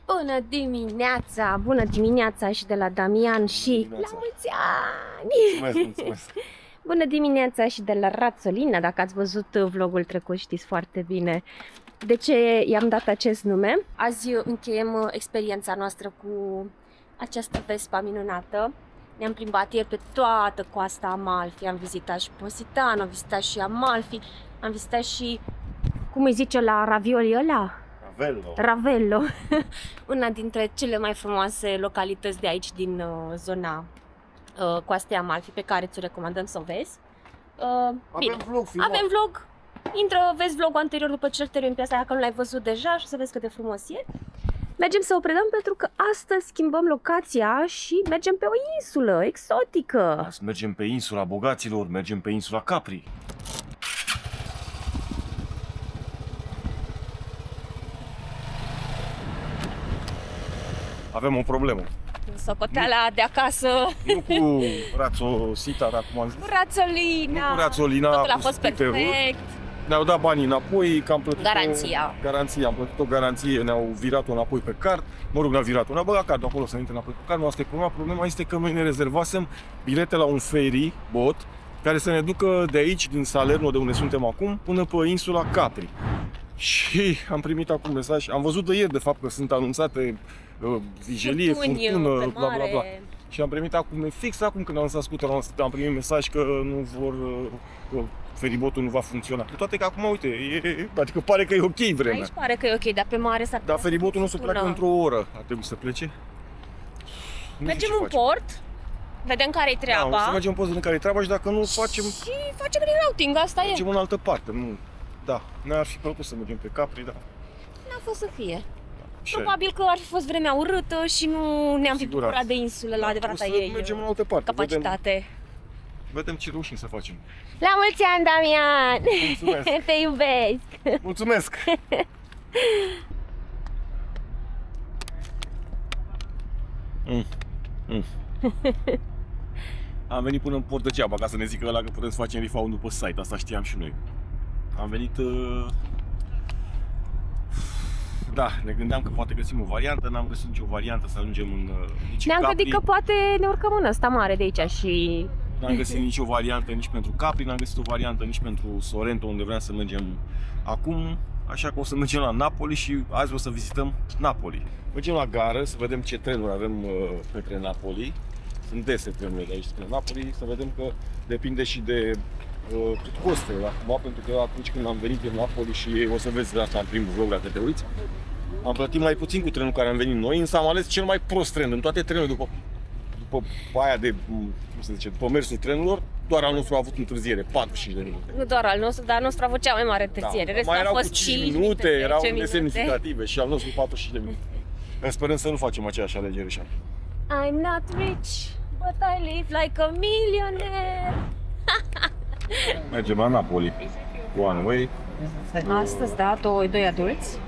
Bună dimineața! Bună dimineața și de la Damian și la mulți ani! Mulțumesc! Bună dimineața și de la Rațolina, dacă ați văzut vlogul trecut știți foarte bine de ce i-am dat acest nume. Azi încheiem experiența noastră cu această Vespa minunată. Ne-am plimbat ieri pe toată coasta Amalfi, am vizitat și Positano, am vizitat și Amalfi, am vizitat și, cum îi zice la ravioli ăla? Ravello, una dintre cele mai frumoase localități de aici din zona coastei Amalfi, pe care ți-o recomandăm să o vezi. Avem vlog. Intră, vezi vlogul anterior după ce îl termin pe asta, dacă nu l-ai văzut deja și o să vezi cât de frumos e. Mergem să o predăm pentru că astăzi schimbăm locația și mergem pe o insulă exotică. Azi mergem pe insula bogaților, mergem pe insula Capri. Avem o problemă. Socoteala de acasă. Nu cu Rațosita, dar cum am zis. Cu Rațolina. Nu cu Rațolina. Totul a fost perfect. Ne-au dat banii înapoi, că am plătit garanția. Am plătit o garanție, ne-au virat-o înapoi pe card. Mă rog, ne-au virat-o, ne-au băgat cardul acolo să intre înapoi pe card. Nu, asta e problema. Problema este că noi ne rezervasem bilete la un ferry, bot, care să ne ducă de aici, din Salerno, de unde suntem acum, până pe insula Capri. Și am primit acum mesaj, am văzut de ieri, de fapt, că sunt anunțate vigilie, furtună, bla bla bla. Și am primit acum, fix acum când am lansat scuterul, am primit mesaj că nu vor, că feribotul nu va funcționa. Cu toate că acum, uite, adică pare că e ok vremea. Aici pare că e ok, dar pe mare s-ar Dar feribotul nu se pleacă într-o oră, ar trebui să plece. Mergem în port, vedem care-i treaba. Da, o să mergem în port, vedem care-i treaba și dacă nu facem... Și facem rerouting, asta e. Facem în altă parte, nu... Da, ne-ar fi plăcut să mergem pe Capri, dar... N-a fost să fie. Probabil că ar fi fost vremea urâtă și nu ne-am fi bucurat de insule la adevărata ei mergem în altă parte. Capacitate. Vedem ce reușim să facem. La mulți ani, Damian! Mulțumesc! Te iubesc! Mulțumesc! Am venit până în port degeaba ca să ne zică ăla că putem să facem refund după site, asta știam și noi. Am venit... Da, ne gândeam că poate găsim o variantă, n-am găsit nicio variantă să ajungem în Ne-am gândit că poate ne urcăm în ăsta mare de aici și... N-am găsit nicio variantă nici pentru Capri, n-am găsit o variantă nici pentru Sorrento, unde vreau să mergem acum. Așa că o să mergem la Napoli și azi o să vizităm Napoli. Mergem la gară să vedem ce trenuri avem către Napoli. Sunt dese trenurile de aici spre Napoli, să vedem că depinde și de cât costă acum, pentru că atunci când am venit din Napoli și o să vezi de asta în primul vlog, dacă te uiți, am plătit mai puțin cu trenul care am venit noi, însă am ales cel mai prost tren în toate trenurile după aia de, cum se zice, după mersul trenurilor, doar al nostru a avut întârziere, 45 de minute. Nu doar al nostru, dar al nostru a avut cea mai mare întârziere. Da, mai erau cu 5 minute, erau nesemnificative și al nostru 45 de minute. Sperăm să nu facem aceeași alegere și I'm not rich, but I live like a millionaire. Mergem la Napoli, one way. Astăzi, da, doi adulți.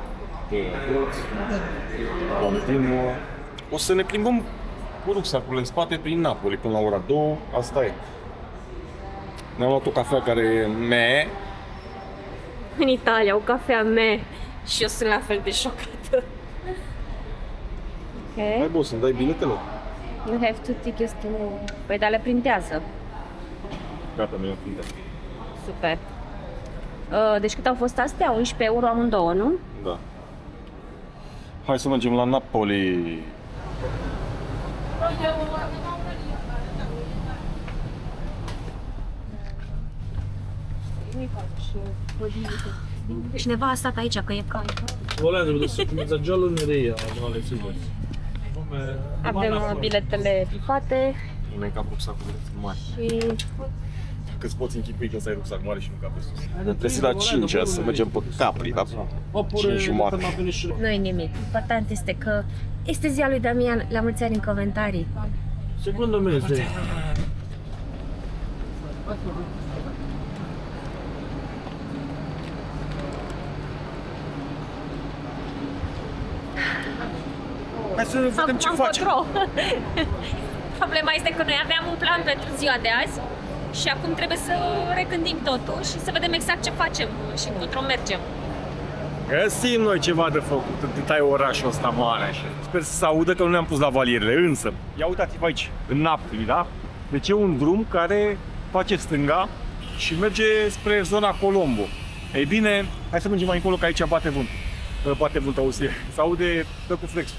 Continuă. O să ne plimbăm cu rucsacul în spate prin Napoli până la ora 2, asta e. Ne-am luat o cafea care e meh. În Italia, o cafea meh. Și eu sunt la fel de șocată. Ok. Hai, boss, îmi dai biletele? You have two tickets to... Păi, dar le printează. Gata, mi-am printat. Super. Deci cât au fost astea? 11 euro amândouă, nu? Da. Hai să mergem la Napoli. Cineva a stat aici, că e cald. Volendo să mezza giallo neria, vale super. Avem biletele bifate. Nu e ca rucsacul mare. Și... Că îți poți închipui că să ai rucsac mare și nu ca pe sus. Trebuie să la 5 să mergem pe Capri, la 5:30. Nu-i nimic. Important este că este ziua lui Damian. La mulți ani în comentarii. Secondo me sì. Hai să vedem ce facem. Problema este că noi aveam un plan pentru ziua de azi și acum trebuie să regândim totul și să vedem exact ce facem și încotro mergem. Găsim noi ceva de făcut, atâta e orașul ăsta mare așa. Sper să se audă că nu ne-am pus la valierele, însă, ia uitați-vă aici, în Napoli, da? Deci e un drum care face stânga și merge spre zona Colombo. Ei bine, hai să mergem mai încolo, că aici bate vânt. Bate vânt, auzi, se aude dă cu flexul.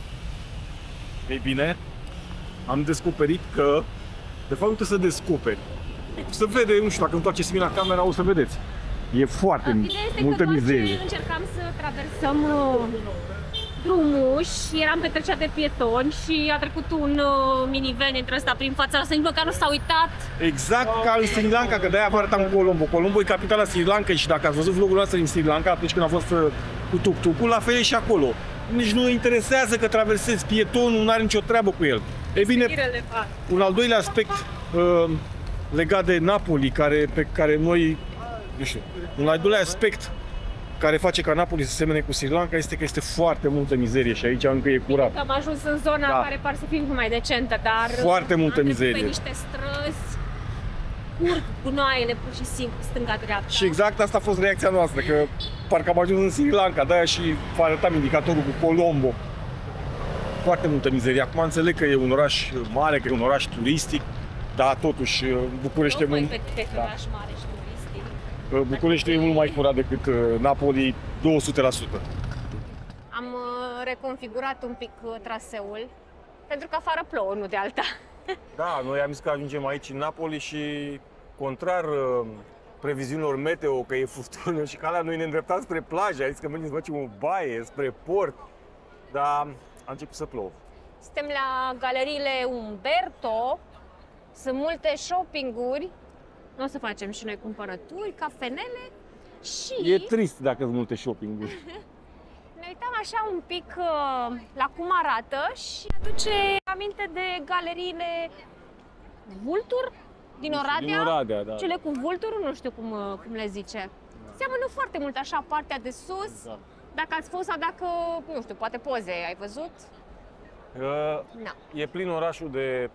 Ei bine, am descoperit că, de fapt nu trebuie să descoperi. Se vede, nu știu, dacă întoarceți bine la camera, o să vedeți. E foarte multă mizerie. Încercam să traversăm drumul și eram pe trecerea de pietoni și a trecut un minivan între ăsta prin fața noastră, nici măcar nu s-a uitat. Exact ca în Sri Lanka, că de-aia vă arătam Colombo. Colombo e capitala Sri Lankai și dacă ați văzut vlogul noastră din Sri Lanka, atunci când a fost cu tuk-tuk-ul, la fel e și acolo. Nici nu interesează că traversezi, pietonul nu are nicio treabă cu el. E bine, un al doilea aspect legat de Napoli, pe care noi, nu știu, un al doilea aspect care face ca Napoli să semene cu Sri Lanka este că este foarte multă mizerie și aici încă e curat. Am ajuns în zona care par să fie mai decentă, dar foarte multă mizerie. Pe niște străzi curg gunoaiele pur și simplu stânga-dreapta. Și exact asta a fost reacția noastră, că parcă am ajuns în Sri Lanka, de-aia și vă arătam indicatorul cu Colombo. Foarte multă mizerie. Acum înțeleg că e un oraș mare, că e un oraș turistic, dar totuși București e mult. Oraș mare și turistic. București e mult mai curat decât Napoli, 200%. Am reconfigurat un pic traseul, pentru că afară plouă, nu de alta. Da, noi am zis că ajungem aici în Napoli și, contrar previziunilor meteo, că e furtună și calea, noi ne îndreptam spre plajă, ai zis că mergem să facem o baie, spre port, dar a început să plouă. Suntem la galeriile Umberto, sunt multe shopping-uri, o să facem și noi cumpărături, cafenele și... E trist dacă sunt multe shopping-uri. Ne uitam așa un pic la cum arată și aduce aminte de galeriile Vultur din Oradea. Din Oradea, da. Cele cu vulturul, nu știu cum le zice. Seamănă foarte mult așa partea de sus. Exact. Dacă ați fost sau dacă, nu știu, poate poze ai văzut? E plin orașul de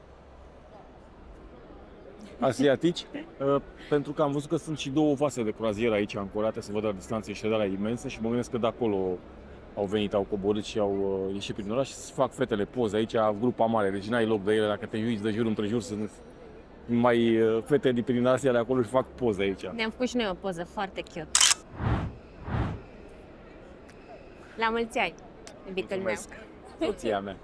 asiatici, pentru că am văzut că sunt și două vase de croazieră aici ancorate, să văd la distanță, și de alea imense și mă gândesc că de acolo au venit, au coborât și au ieșit prin oraș și să fac fetele poze aici, grupa mare, deci n-ai loc de ele, dacă te uiți de jur împrejur sunt mai fete de prin Asia de acolo și fac poze aici. Ne-am făcut și noi o poză foarte cute. La mulți ani, iubitul meu. Soția mea.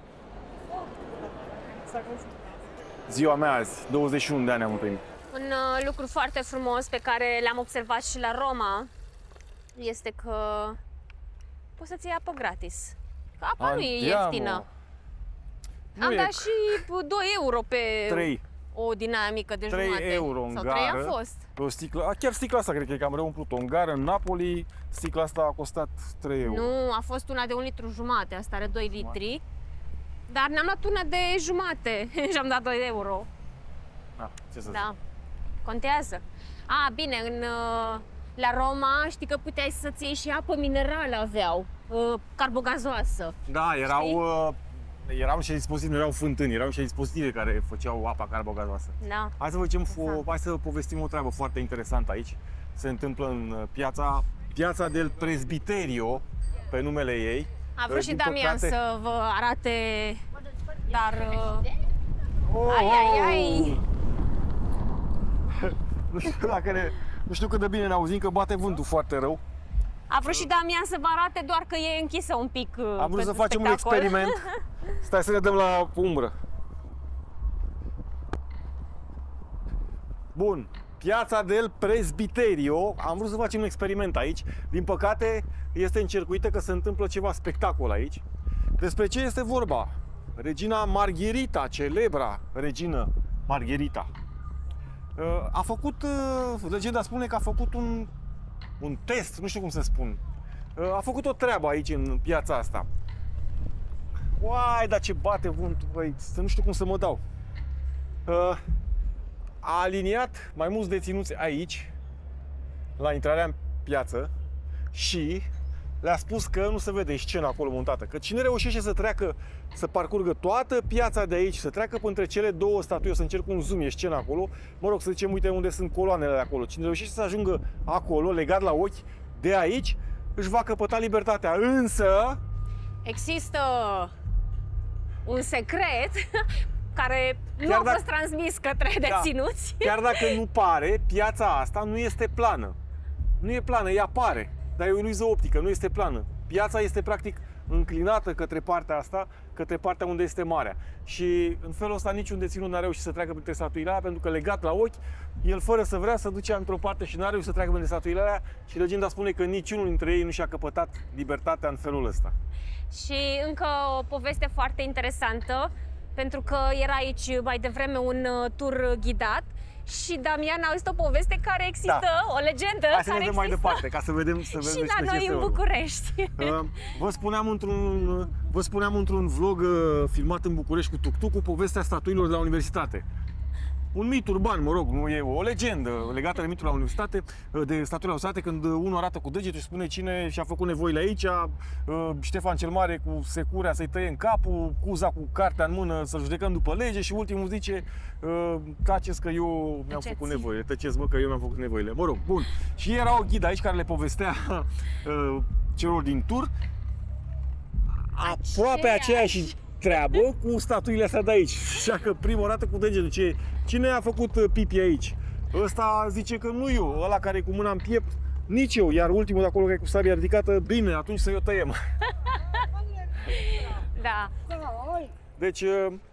Ziua mea azi, 21 de ani am împlinit. Un lucru foarte frumos pe care l-am observat și la Roma este că poți să-ți iei apă gratis. Că apa nu e ieftină. Am dat și 2 euro pe 3. o dinamică de 3 jumate. euro în sau gară. 3 a fost. Pe o sticlă, chiar sticla asta cred că e cam reumplut-o. În gară, în Napoli, sticla asta a costat 3 euro. Nu, a fost una de 1,5 litru, asta are 2 litri. Dar ne-am luat una de jumate și am dat 2 euro. Ce să zic? Da, contează. Bine, la Roma știi că puteai să-ți iei și apă minerală, aveau, carbogazoasă. Da, erau și dispozitive, nu erau fântâni, erau și dispozitive care făceau apa carbogazoasă. Da. Hai să facem hai să povestim o treabă foarte interesantă aici. Se întâmplă în piața del Presbiterio, pe numele ei. A vrut și Damian să vă arate, dar... Ai! Nu știu cât de bine ne auzim, că bate vântul foarte rău. A vrut și Damian să vă arate, doar că e închisă un pic. Am vrut să facem un experiment. Stai să ne dăm la umbră. Bun. Piața del Presbiterio. Am vrut să facem un experiment aici. Din păcate, este încercuită că se întâmplă ceva spectacol aici. Despre ce este vorba? Regina Margherita, celebra regină Margherita, a făcut, legenda spune că a făcut un test, nu știu cum să spun. A făcut o treabă aici în piața asta. Uai, dar ce bate vântul, băi, nu știu cum să mă dau. A aliniat mai mulți deținuți aici, la intrarea în piață, și le-a spus că nu se vede scena acolo montată, că cine reușește să treacă, să parcurgă toată piața de aici, să treacă între cele două statui, o să încerc un zoom, e scena acolo, mă rog, să zicem, uite unde sunt coloanele de acolo, cine reușește să ajungă acolo, legat la ochi, de aici, își va căpăta libertatea. Însă există un secret care nu a fost transmis către deținuți. Chiar dacă nu pare, piața asta nu este plană. Nu e plană, ea pare, dar e o iluză optică, nu este plană. Piața este practic înclinată către partea asta, către partea unde este marea. Și în felul ăsta niciun deținut n-a reușit să treacă printre statuile alea, pentru că legat la ochi, el fără să vrea să ducea într-o parte și n-a reușit să treacă printre statuile alea și legenda spune că niciunul dintre ei nu și-a căpătat libertatea în felul ăsta. Și încă o poveste foarte interesantă, pentru că era aici mai devreme un tur ghidat și Damian a auzit o poveste care există, o legendă. Hai să vedem mai departe, ca să vedem și la noi în București. Vă spuneam într-un vlog filmat în București cu tuk-tuk povestea statuilor de la universitate. Un mit urban, mă rog, nu e o legendă legată de mitul la universitate, de statuile la universitate, când unul arată cu degetul și spune cine și-a făcut nevoile aici, Ștefan cel Mare cu securea să-i tăie în capul, Cuza cu cartea în mână să-l judecăm după lege și ultimul zice taceți că eu mi-am făcut nevoile, tăceți mă că eu mi-am făcut nevoile. Mă rog, bun. Și era o ghidă aici care le povestea celor din tur aproape aceeași treabă cu statuile astea de aici. Așa că prima dată cu degetul zice, cine a făcut pipi aici? Ăsta zice că nu eu, ăla care e cu mâna în piept, nici eu, iar ultimul de acolo care e cu sabia ridicată, bine, atunci să-i o tăiem. Da. Deci,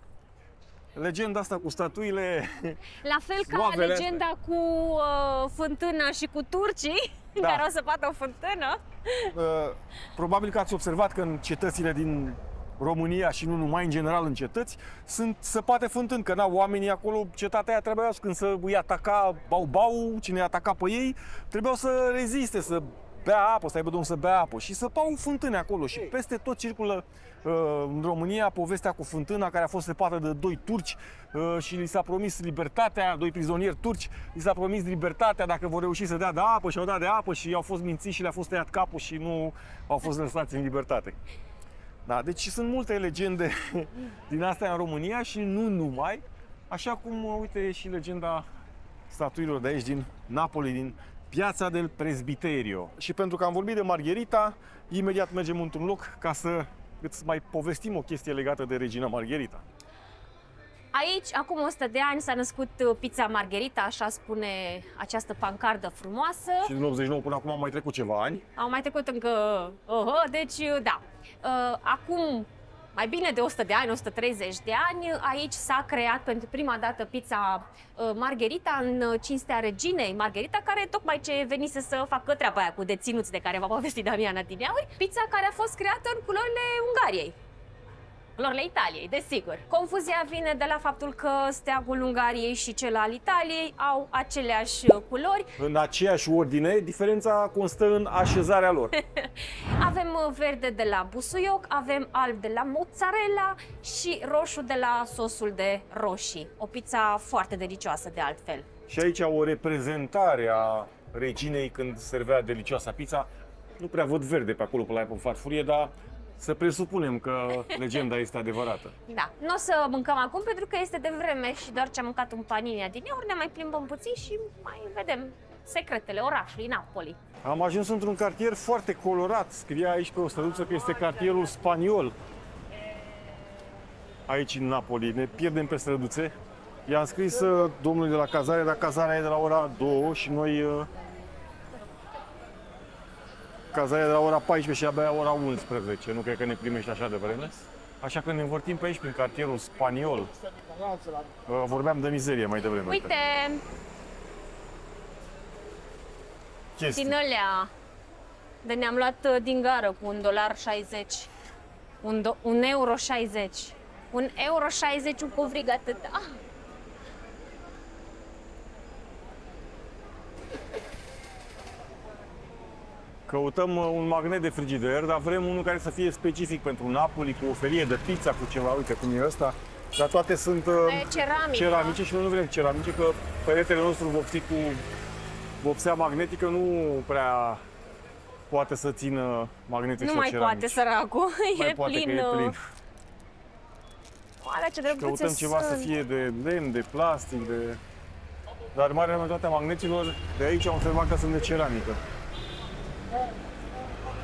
legenda asta cu statuile... La fel ca legenda cu fântâna și cu turcii, care o să bată o fântână. Probabil că ați observat că în cetățile din România și nu numai, în general în cetăți, sunt săpate fântâni, că oamenii acolo, cetatea aia trebuiau când să îi ataca bau-bau, cine îi ataca pe ei, trebuiau să reziste, să bea apă, să aibă domn să bea apă și săpau fântâni acolo și peste tot circulă în România povestea cu fântâna care a fost săpată de doi turci și li s-a promis libertatea, doi prizonieri turci, li s-a promis libertatea dacă vor reuși să dea de apă și au dat de apă și au fost mințiți și le-a fost tăiat capul și nu au fost lăsați în libertate. Da, deci sunt multe legende din astea în România și nu numai, așa cum, uite, și legenda statuilor de aici din Napoli, din Piața del Presbiterio. Și pentru că am vorbit de Margherita, imediat mergem într-un loc ca să îți mai povestim o chestie legată de regina Margherita. Aici, acum 100 de ani, s-a născut pizza Margherita, așa spune această pancardă frumoasă. Și din 89 până acum au mai trecut ceva ani. Au mai trecut încă... deci, da. Acum, mai bine de 100 de ani, 130 de ani, aici s-a creat pentru prima dată pizza Margherita în cinstea reginei Margherita, care tocmai ce venise să facă treaba aia cu deținuți de care v-a povestit Damian adineauri. Pizza care a fost creată în culorile Ungariei. Culorile Italiei, desigur. Confuzia vine de la faptul că steagul Ungariei și cel al Italiei au aceleași culori. În aceeași ordine, diferența constă în așezarea lor. Avem verde de la busuioc, avem alb de la mozzarella și roșu de la sosul de roșii. O pizza foarte delicioasă de altfel. Și aici o reprezentare a reginei când servea delicioasa pizza. Nu prea văd verde pe acolo, pe la farfurie, dar să presupunem că legenda este adevărată. Da, nu o să mâncăm acum pentru că este de vreme și doar ce am mâncat un panini adineauri, ne mai plimbăm puțin și mai vedem secretele orașului Napoli. Am ajuns într-un cartier foarte colorat. Scria aici pe o străduță că este cartierul spaniol. Aici în Napoli, ne pierdem pe străduțe. I-am scris domnului de la cazare, dar cazarea e de la ora 2 și noi... Cazarea e de la ora 14 și abia ora 11, nu cred că ne primești așa de vreme. Așa că ne învârtim pe aici, prin cartierul spaniol. Vorbeam de mizerie mai devreme. Uite! Chestii. Din alea de ne-am luat din gară cu $1,60. €1,60. €1,60 un covrig atâta. Căutăm un magnet de frigider, dar vrem unul care să fie specific pentru Napoli, cu o felie de pizza, cu ceva, uite cum e ăsta. Dar toate sunt ceramice și noi nu vrem ceramice, că peretele nostru vopsit cu vopsea magnetică nu prea poate să țină magnete și ceramici. Nu mai poate, săracul, e poate plin. Că e plin. Alea ce drăguțe căutăm ceva să fie de lemn, de plastic, de... Dar marea majoritatea magneților de aici am observat că sunt de ceramică.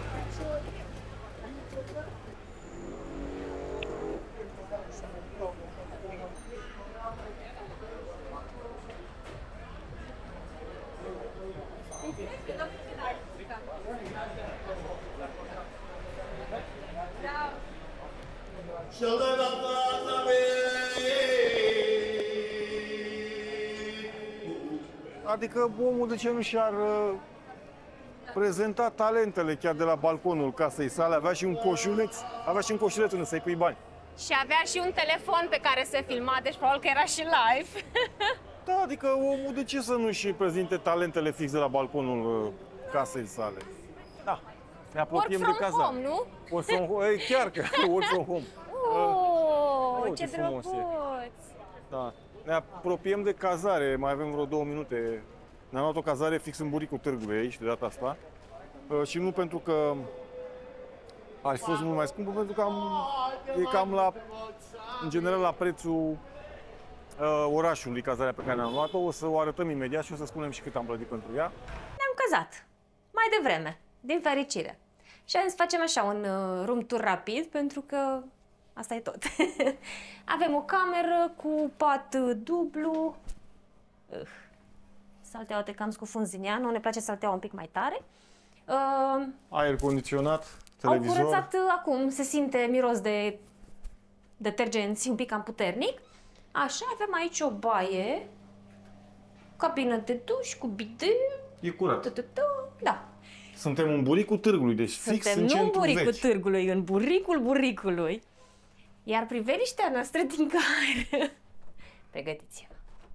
Adică omul de ce nu și-ar prezenta talentele chiar de la balconul casei sale? Avea și un coșuleț unde să-i pui bani. Și avea și un telefon pe care se filma, deci probabil că era și live. Da, adică omul de ce să nu-și prezinte talentele fix de la balconul casei sale? Da, ne apropiem de cazare. Home, nu? Work from home, chiar că work from home. Ce drăguț! Da. Ne apropiem de cazare, mai avem vreo 2 minute. Ne-am luat o cazare fix în buricul târgului aici, de data asta. Și nu pentru că ar fi fost mult mai scumpă, pentru că e cam la, în general, la prețul orașului cazarea pe care ne-am luat-o. O să o arătăm imediat și o să spunem și cât am plătit pentru ea. Ne-am cazat mai devreme, din fericire. Și am să facem așa un room tour rapid, pentru că asta e tot. Avem o cameră cu pat dublu. Salteaua te cam scufunzi în ea, nu ne place salteaua un pic mai tare. Aer condiționat, Au televizor. curățat acum, se simte miros de detergenți un pic cam puternic. Așa, avem aici o baie, cabină de duș cu bidet. E curat. Da. Suntem în buricul târgului, deci fix Suntem în nu în centrul buricul vechi. târgului, în buricul buricului. Iar priveliștea noastră din care... Pregătiți-vă.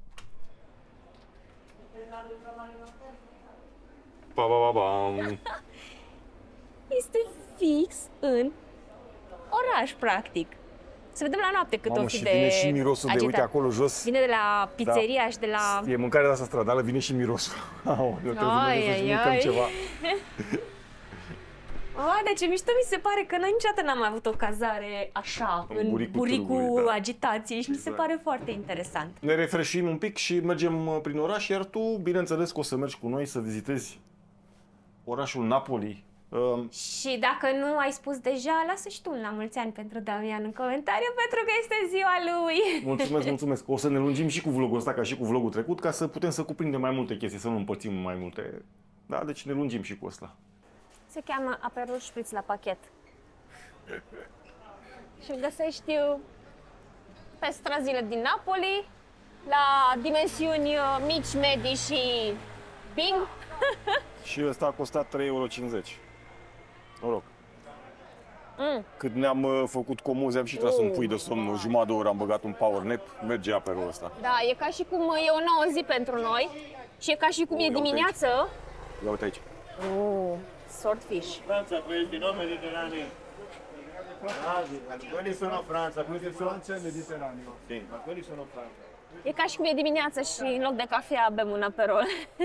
Pa, pa, pa, pa. Este fix în oraș, practic. Să vedem la noapte cât o Mamă, fi și de vine și mirosul de, agitat. uite, acolo jos. Vine de la pizzeria și de la... E mâncare de asta stradală, vine și mirosul. Aoleu, trebuie să mergem să mâncăm ceva. Deci ce mișto mi se pare că noi niciodată n-am mai avut o cazare așa, în buricul târgului, da. agitației și mi se Exact. pare foarte interesant. Ne refreșim un pic și mergem prin oraș, iar tu, bineînțeles, că o să mergi cu noi să vizitezi orașul Napoli. Și dacă nu ai spus deja, lasă și tu un la mulți ani pentru Damian în comentariu, pentru că este ziua lui. Mulțumesc, mulțumesc. O să ne lungim și cu vlogul ăsta, ca și cu vlogul trecut, ca să putem să cuprindem mai multe chestii, să nu împărțim mai multe. Da, deci ne lungim și cu ăsta. Se cheamă Aperol Spritz la pachet. Și îl găsești pe străzile din Napoli, la dimensiuni mici, medii și bing. Și ăsta a costat 3,50 euro. Mă rog. Cât ne-am făcut comozi, am și tras un pui de somn, o jumătate de oră am băgat un power nap, merge aperul ăsta. Da, e ca și cum e o nouă zi pentru noi și e ca și cum e dimineață. Ia uite aici. Swordfish. Francia, questi no mediterranei. Quelli sono Francia, questi sono mediterraneo. Sì, ma quelli sono Francia. E ca și cum e dimineață și în loc de cafea bem un aperol.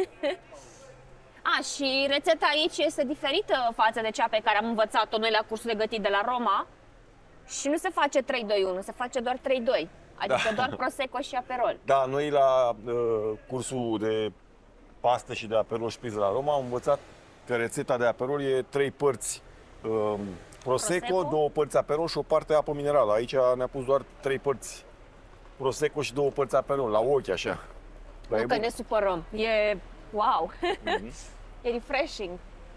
Și rețeta aici este diferită față de cea pe care am învățat-o noi la cursul de gătit de la Roma. Și nu se face 3-2-1, se face doar 3-2. Adică doar prosecco și aperol. Da, noi la cursul de pastă și de aperol spritz de la Roma am învățat că rețeta de aperol e 3 părți prosecco, 2 părți aperol și o parte apă minerală. Aici ne-a pus doar 3 părți prosecco și 2 părți aperol, la ochi așa. Nu că ne supărăm, e wow! E refreshing.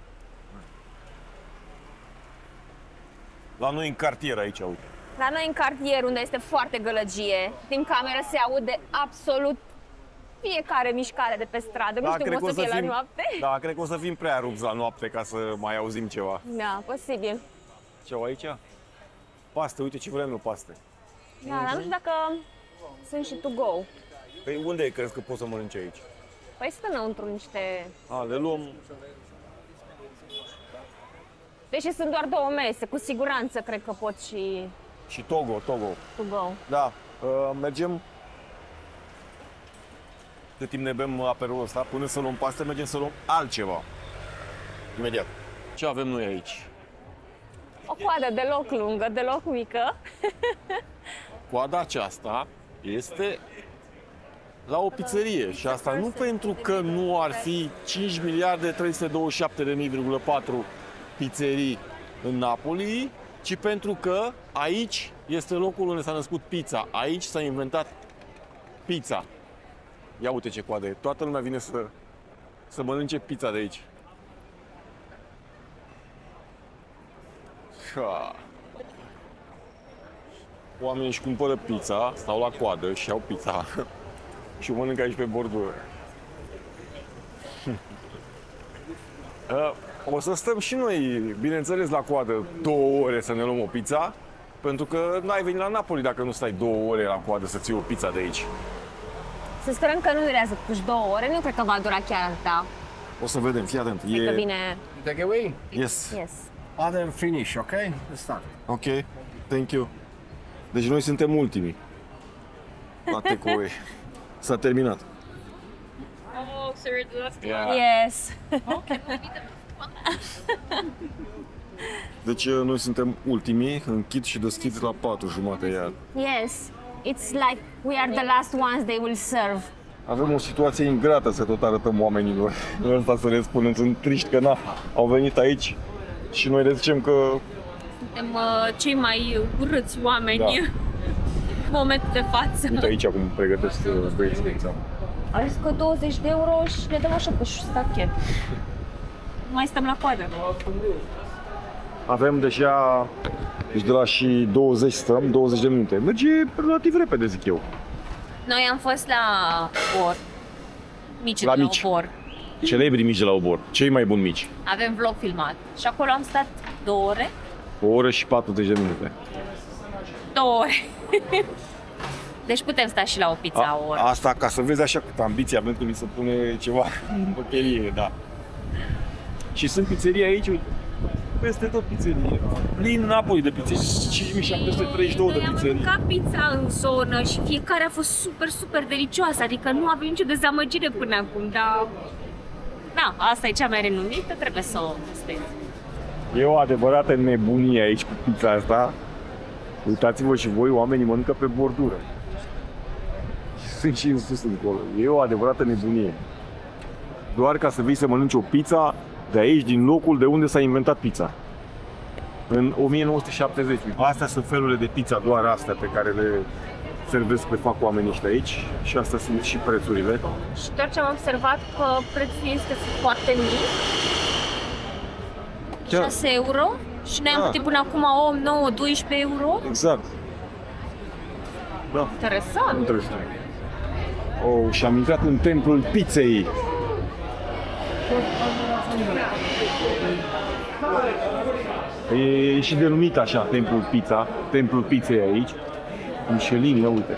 La noi în cartier aici, uite. La noi în cartier, unde este foarte gălăgie, din cameră se aude absolut fiecare mișcare de pe stradă. Nu știu cum o să fie la noapte. Da, cred că o să fim prea rupți la noapte ca să mai auzim ceva. Da, posibil. Ce au aici? Paste, uite ce vrem eu, paste. Da, dar nu știu dacă sunt și to go. Păi unde crezi că poți să mănânci aici? Păi stă înăuntru niște... Le luăm... Deși sunt doar 2 mese, cu siguranță cred că pot și... Și Togo. To go. Da, mergem... De timp ne bem aperolul ăsta, până să luăm paste, mergem să luăm altceva. Imediat. Ce avem noi aici? O coadă deloc lungă, deloc mică. Coada aceasta este la o pizzerie și asta nu pentru că nu ar fi 5 miliarde 327.000,4 pizzerii în Napoli, ci pentru că aici este locul unde s-a născut pizza. Aici s-a inventat pizza. Ia uite ce coadă e. Toată lumea vine să mănânce pizza de aici. Oamenii își cumpără pizza, stau la coadă și iau pizza și o mănâncă aici pe bordură. O să stăm și noi, bineînțeles, la coadă 2 ore să ne luăm o pizza, pentru că n-ai venit la Napoli dacă nu stai 2 ore la coadă să ții o pizza de aici. Să sperăm că nu durează totuși 2 ore, nu cred că va dura chiar atâta. O să vedem, fii atent. Cred că vine... Take away. Yes. Yes. Other finish, okay? Let's start. Ok, thank you. Deci noi suntem ultimii la takeaway. S-a terminat. Oh, so we're the last Yeah. Yes. Deci noi suntem ultimii, închid și deschid la 4:30 iar. Yes. It's like we are the last ones they will serve. Avem o situație ingrată să tot arătăm oamenilor. Ăsta să le spunem, sunt triști că au venit aici și noi le zicem că... Suntem cei mai urâți oameni Da. în momentul de față. Uite aici cum pregătesc băieții de examen. Au zis că 20 de euro și ne dăm așa pe stachet. Mai stăm la coadă. Avem deja, deci de la și 20 stăm, 20 de minute. Merge relativ repede, zic eu. Noi am fost la Obor. Mici La de la mici. Obor. Celebrii mici de la Obor, cei mai buni mici. Avem vlog filmat. Și acolo am stat 2 ore. 1 oră și 40 de minute. 2 ore. Deci putem sta și la o pizza o oră. Asta ca să vezi așa cât ambiție avem când mi se pune ceva în păcherie, da. Și sunt pizzerii aici, uite, peste tot pizzerie. Plin Napoli de pizzerii, 5732 de Noi am pizzerii. mâncat pizza în zonă și fiecare a fost super, super delicioasă. Adică nu avem nicio dezamăgire până acum, dar... Da, asta e cea mai renumită, trebuie să o testezi. E o adevărată nebunie aici cu pizza asta. Uitați-vă și voi, oamenii mănâncă pe bordură. Și sunt și în sus încolo. E o adevărată nebunie. Doar ca să vii să mănânci o pizza de aici, din locul de unde s-a inventat pizza. În 1970. Astea sunt felurile de pizza, doar astea pe care le servesc, le fac oamenii ăștia aici. Și astea sunt și prețurile. Și doar ce am observat că prețul este foarte mic. 6 euro și noi am plătit până acum 8, 9, 12 euro. Exact. Da. Interesant. Interesant. Oh, și am intrat în templul pizzei. E și denumit așa, templul pizza, templul pizzei aici. Michelin, ia uite.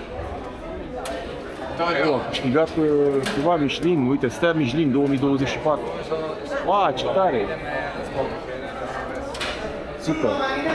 Oh, a câștigat ceva Michelin, uite, stea Michelin 2024. Wow, ce tare! Super!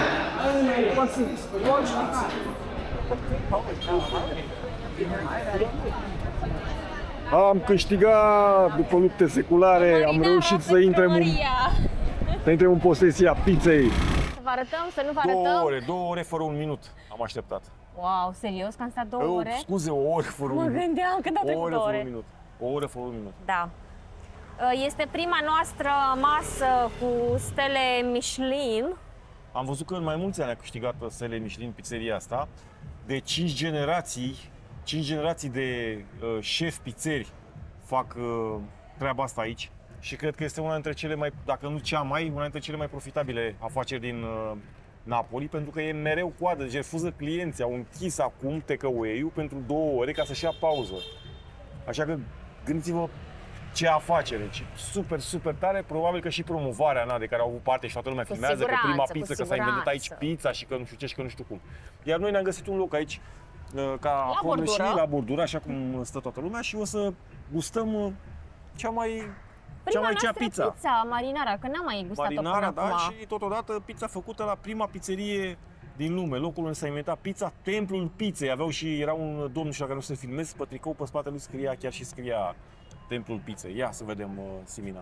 Am câștigat după lupte seculare, am reușit să intrăm în posesia pizzei. Să vă arătăm, să nu vă 2 arătăm? ore, 2 ore fără 1 minut am așteptat. Wow, serios că am stat 2 ore? Scuze, 1 oră fără 1 Mă minut. gândeam când au O trecut oră 2 fără ore. 1 minut. 1 oră fără 1 minut. Da. Este prima noastră masă cu stele Michelin. Am văzut că în mai mulți ani a câștigat stele Michelin pizzeria asta. De 5 generații de șefi pizzeri fac treaba asta aici. Și cred că este una dintre cele mai, dacă nu cea mai, una dintre cele mai profitabile afaceri din Napoli, pentru că e mereu coadă, deci refuză clienții. Au închis acum takeaway-ul pentru 2 ore ca să-și ia pauză. Așa că gândiți-vă ce afacere, deci super, super tare, probabil că și promovarea de care au avut parte și toată lumea filmează, că prima pizza, că s-a inventat aici pizza și că nu știu ce și că nu știu cum. Iar noi ne-am găsit un loc aici, ca și la bordură, așa cum stă toată lumea și o să gustăm cea mai cea pizza. Marinara, că n-am mai gustat-o până Marinara, acum. da, și totodată pizza făcută la prima pizzerie din lume, locul unde s-a inventat pizza, templul pizzei. Era un domn, și dacă nu se filmez, pe tricou, pe spatele lui scria templul pizzei. Ia să vedem, Simina.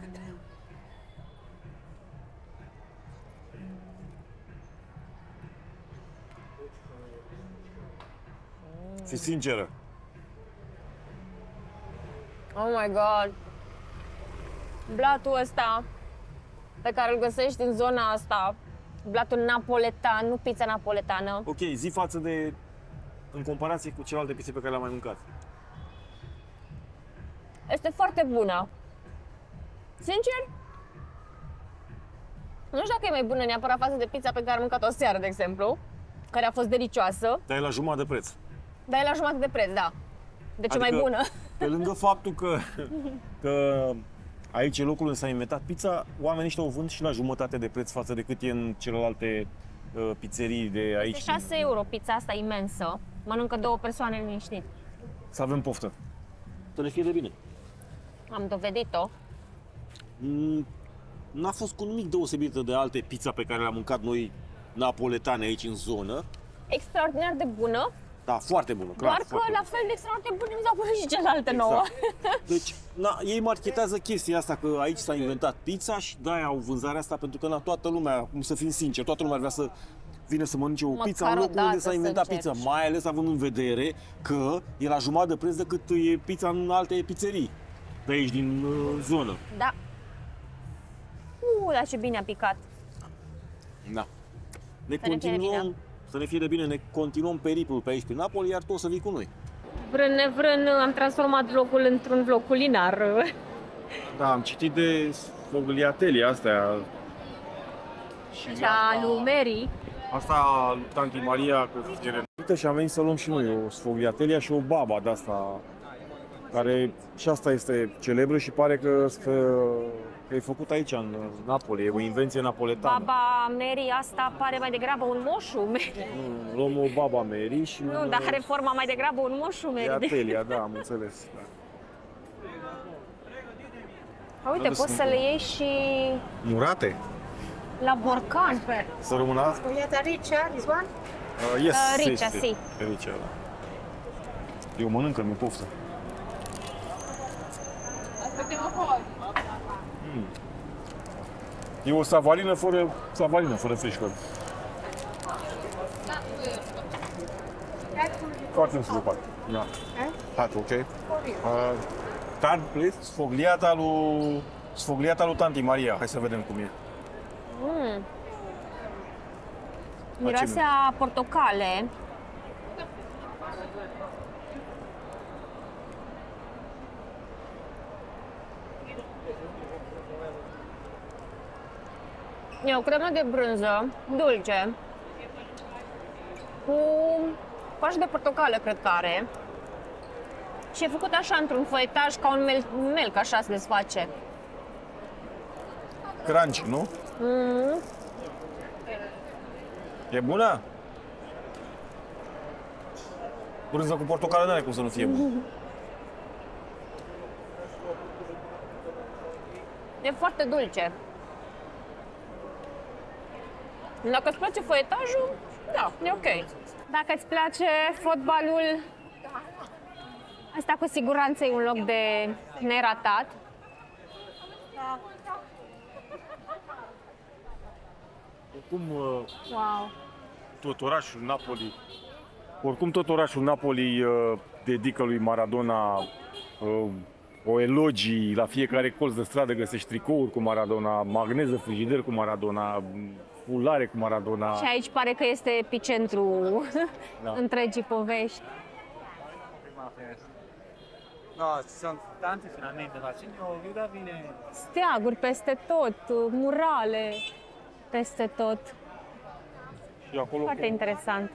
Fii sinceră. Oh my god! Blatul ăsta pe care îl găsești în zona asta, blatul napoletan, nu pizza napoletană. Ok, zi față de, în comparație cu celelalte pizze pe care le-am mai mâncat. Este foarte bună. Sincer, nu știu dacă e mai bună neapărat față de pizza pe care am mâncat-o seară, de exemplu. care a fost delicioasă, Dar e la jumătate de preț. dar e la jumătate de preț, da. Deci e mai Adică, bună. Pe lângă faptul că aici e locul unde s-a inventat pizza, oamenii ăștia o vând și la jumătate de preț față de cât e în celelalte pizzerii de aici. De 6 euro pizza asta imensă. Mănâncă 2 persoane liniștit. Să avem poftă. Să ne fie de bine. Am dovedit-o. N-a fost cu nimic deosebită de alte pizza pe care le-am mâncat noi napoletane aici în zonă. Extraordinar de bună, Da, foarte bună, clar. doar că foarte la fel de extraordinar de bună mi s-au părut și celelalte nouă. Deci, ei marketează chestia asta că aici s-a inventat pizza și de-aia au vânzarea asta, pentru că toată lumea, cum să fim sinceri, toată lumea vrea să vină să mănânce o Măcar pizza în o locul unde dată s-a să inventat încerci. pizza, mai ales având în vedere că e la jumătate de preț decât e pizza în alte pizzerii de aici din zonă. Da. Dar ce bine a picat. Da. Ne Să ne fie de continuăm, bine. să ne fie de bine, ne continuăm periplul pe aici prin Napoli, iar tu o să vii cu noi. Vrând nevrând, am transformat vlogul într-un vlog culinar. Da, am citit de sfogliatele astea. Și a lui Mary. Asta lui Tanti Maria, că e renumită, și am venit să luăm și noi o sfogliatelia și o baba de asta, care și asta este celebră și pare că e făcut aici, în Napoli, e o invenție napoletană. Baba Mary asta pare mai degrabă un moșu. Nu, luăm o baba Mary și Nu, dar are forma mai degrabă un moșu Mary. Atelia, da, am înțeles. Da. Uite, poți să le iei și Murate? la borcan. Să rămână? Sfogliata riccia, this one? Yes, Riccia, sì. Riccia, da. Eu mănânc, mi-e poftă. E o savalină fără frișcă. Foarte însupat. Da. Hat, ok? Tart, please. Sfogliata lui Tanti Maria. Hai să vedem cum e. Miroase a portocale. E o cremă de brânză, dulce, cu coajă de portocală, cred că are. Și e făcut așa, într-un foietaj, ca un melc, așa se desface. Crunchy, nu? E bună? Brânză cu portocală n-are cum să nu fie bună. E foarte dulce. Dacă îți place foietajul, da, e ok. Dacă îți place fotbalul, asta cu siguranță e un loc de neratat. Wow. Oricum tot orașul Napoli dedică lui Maradona o elogii, la fiecare colț de stradă găsești tricouri cu Maradona, magneză, frigider cu Maradona, fulare cu Maradona. Și aici pare că este epicentru întregii povești. No, ci sono tante finalmente, ma Signo vine. Steaguri peste tot, murale peste tot. Și acolo Foarte interesant.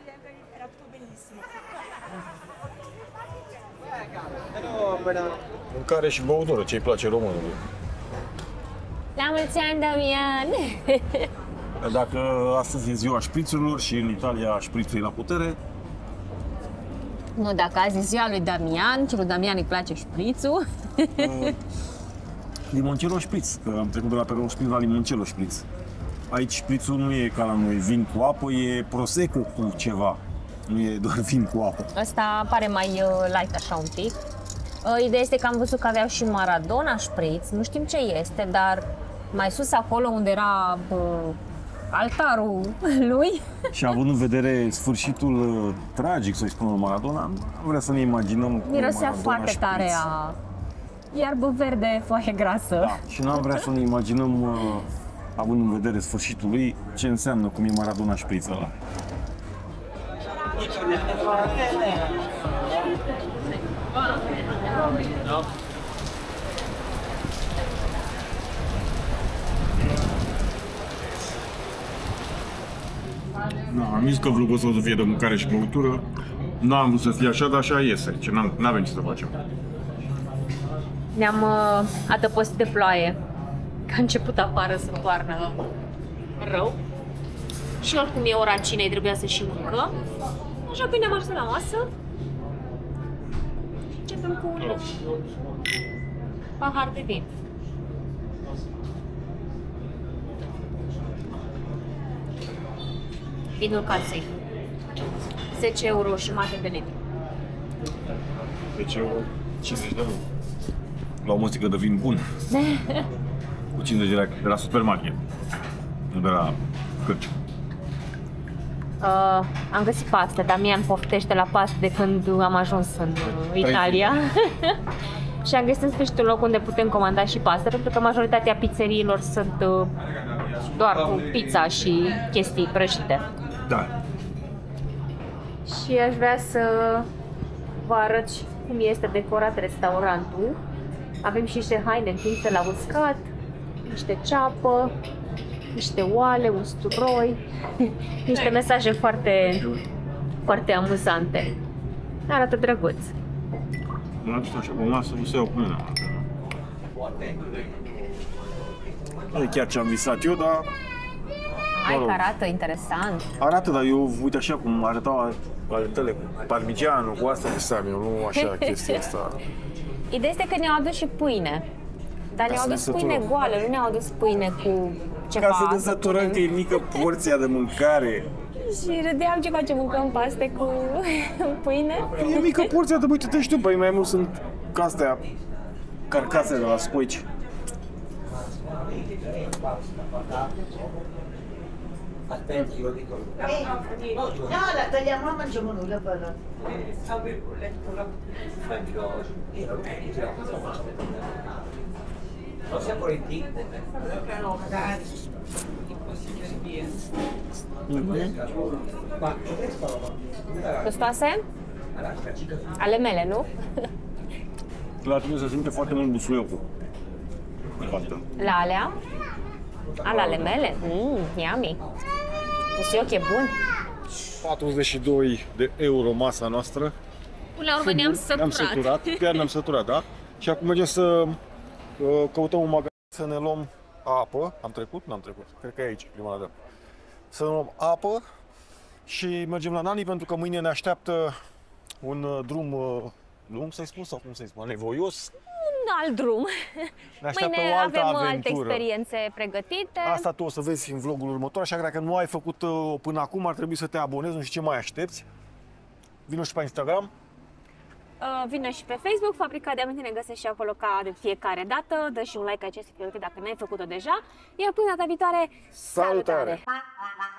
mâncare și băutură, ce-i place românului. La mulți ani, Damian! Dacă astăzi e ziua șprițurilor și în Italia șprițul e la putere, Nu, dacă azi e ziua lui Damian și lui Damian îi place șprițul. limoncello șpriț, că am trecut de la peronul șpriț la limoncello șpriț. Aici șprițul nu e ca la noi vin cu apă, e prosecco cu ceva. Nu e doar vin cu apă. Ăsta pare mai light așa un pic. Ideea este că am văzut că aveau și Maradona șpriț, nu știm ce este, dar mai sus acolo unde era altarul lui. Și având în vedere sfârșitul tragic, să-i spunem, Maradona, nu vrea să ne imaginăm Mirosea Maradona foarte șpriț. tare a iarbă verde, foaie grasă. Da. Și n-am vrea să ne imaginăm, având în vedere sfârșitul lui, ce înseamnă cum e Maradona șpriț ăla. Da, am zis că vlogul ăsta o să fie de mâncare și băutură. N-am vrut să fie așa, dar așa iese. Ce n-avem ce să facem. Ne-am adăpostit de ploaie. Că a început afară să toarnă rău. Și oricum e ora cinei, trebuia să și mâncăm. Așa că ne-am așezat la masă. Și începem cu un pahar de vin. Vinul casei. 10 euro jumate de litru. Deci eu 50 de euro. La o muzică de vin bun. Cu 50 de lei de la supermarket. Nu de la cărci. Am găsit paste, Damian poftește la paste de când am ajuns în Italia. Și am găsit în sfârșit un loc unde putem comanda și paste, pentru că majoritatea pizzeriilor sunt doar cu pizza și chestii prăjite. Da. Și aș vrea să vă arăt și cum este decorat restaurantul. Avem și niște haine întinse la uscat, niște ceapă, niște oale, usturoi, niște mesaje foarte, foarte amuzante. Arată drăguț. Nu am așa pe masă, nu se iau cu mine. Nu e chiar ce am visat eu, dar... Hai că arată interesant. Arată, dar eu, uite așa cum arătau ale tale, cu parmigianul, cu asta visam eu, nu așa chestia asta. Ideea este că ne-au adus și pâine. Dar ne-au să adus ne pâine săturăm. goală, nu ne-au adus pâine cu ceva. Ca să ne săturăm că e mică porția de mâncare. Și râdeam ce facem, mâncăm paste cu pâine. E mică porția de uite-te și tu, băi, mai mult sunt ca astea carcase de la scoici. Attenti, io dico. No, la tagliamo e mangiamo nulla per. Non siamo retti? No, magari. Gustoase? Ale mele, nu? La tine se simte foarte mult busuiocul. La alea? Ale mele? Yummy. Busuioc e bun. 42 de euro masa noastră. Până la urmă ne-am Ne-am săturat. săturat, chiar ne-am săturat, da? Și acum mergem să căutăm un magazin să ne luăm apă. Am trecut? N-am trecut. Cred că e aici, prima dată. Să ne luăm apă și mergem la Nani pentru că mâine ne așteaptă un drum lung, să-i spun, sau cum să-i spun, nevoios. Un alt drum. Ne așteaptă Mâine o altă avem alte aventură. experiențe pregătite. Asta tu o să vezi în vlogul următor, așa că dacă nu ai făcut până acum, ar trebui să te abonezi, nu știu ce mai aștepți. Vino și pe Instagram. Vină și pe Facebook, Fabrica de Amintiri, ne găsești și acolo ca de fiecare dată. Dă și un like acestui video dacă n-ai făcut-o deja. Iar până data viitoare, Salutare! salutare!